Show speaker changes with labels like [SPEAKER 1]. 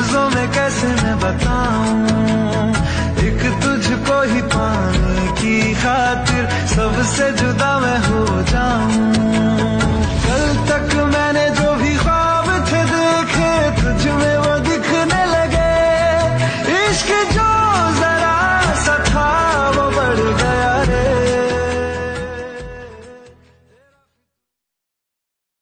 [SPEAKER 1] लफ्जों में कैसे मैं बताऊं, एक तुझको ही पाने की खातिर सबसे जुदा